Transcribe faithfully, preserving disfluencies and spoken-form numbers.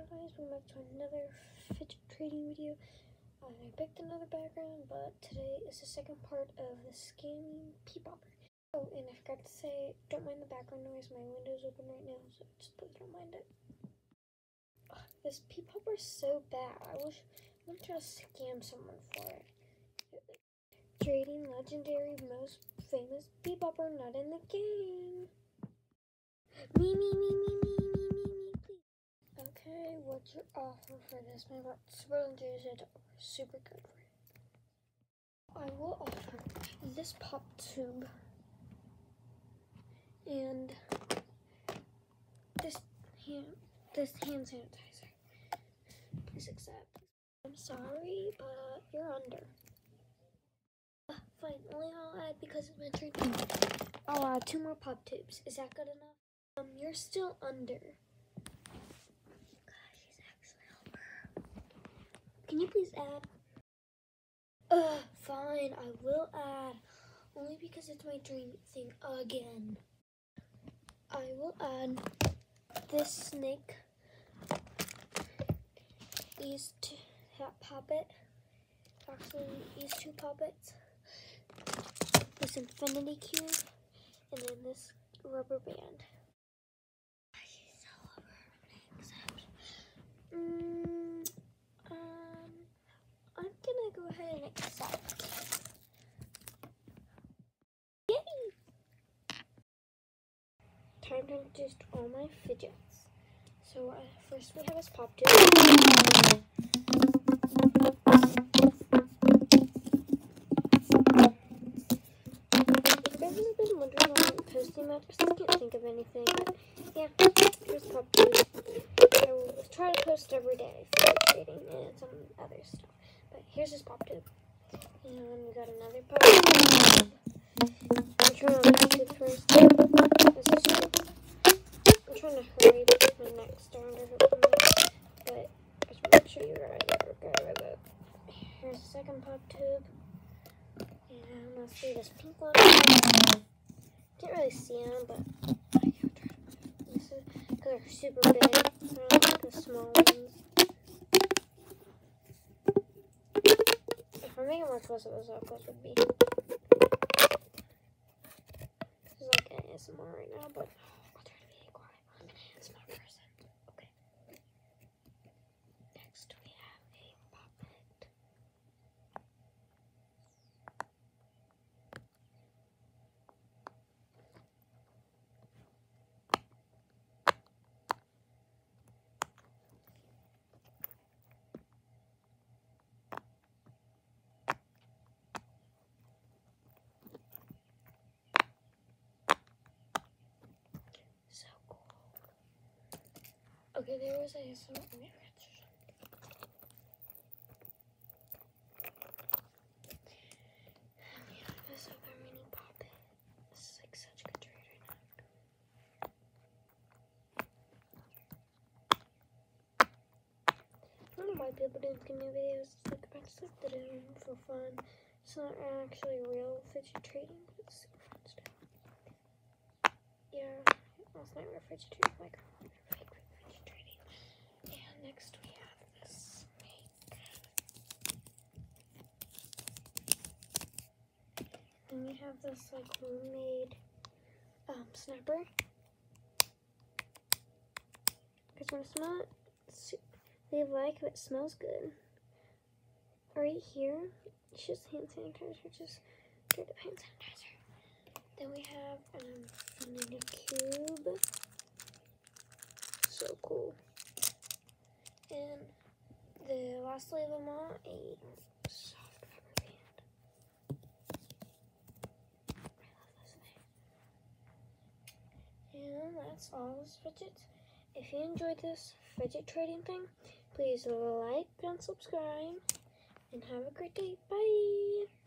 guys, welcome back to another fidget trading video. Uh, I picked another background, but today is the second part of the scamming pea popper. Oh, and I forgot to say, don't mind the background noise, my window's open right now, so just please don't mind it. Ugh, this pea popper is so bad. I wish I'm gonna try to scam someone for it. Trading legendary most famous pea popper not in the game. Me, me, me, me, me, me, me, me, please. Okay, what's your offer for this? My God, super legendary, super good for it. I will offer this pop tube and this hand, this hand sanitizer. Please accept. I'm sorry, but you're under. Uh, fine, only I'll add because it's my turn. I'll add two more pop tubes. Is that good enough? Um, you're still under. God, she's actually over. Can you please add? Uh, fine, I will add. Only because it's my dream thing again. I will add this snake. These two puppet. Actually, these two puppets. This infinity cube. And then this rubber band. She's so over. Mm, um, I'm gonna go ahead and accept. Yay! Time to introduce all my fidgets. So uh, first we have this pop tube. If you guys have been wondering why I'm posting that, I just can't think of anything. But yeah, here's pop tube. I will try to post every day for trading and some other stuff. But here's this pop tube. And we got another pop tube. I'm trying on pop tube first. This is super. I'm trying to hurry my next starter, but I just want to show you guys that we're good with it. Here's the second pop tube. And let's do this pink one. Can't really see them, but I can try to put this in because they're super big. They're not like the small ones. If I'm making more close of this, how close would be. This is like A S M R right now, but I'll try to be quiet. I'm an A S M R person. Okay. Next we have a puppet. So cool. Okay, there was a some and we have this other mini puppet. This is like such a good trade right now. I don't know why people do skinny videos. It's like I just like to do them for fun. It's not actually real fidget trading, but it's super fun stuff. Yeah, last night we were fidget trading like fake fidget trading. And next we have this snake. Then we have this like homemade um, snapper. Because when I smell it, they like if it smells good. Right here, it's just hand sanitizer, just straight up hand sanitizer. Then we have um, a mini cube. So cool. And the lastly of them all, a soft rubber band. I love this thing. And that's all this fidgets. If you enjoyed this fidget trading thing, please like and subscribe. And have a great day. Bye.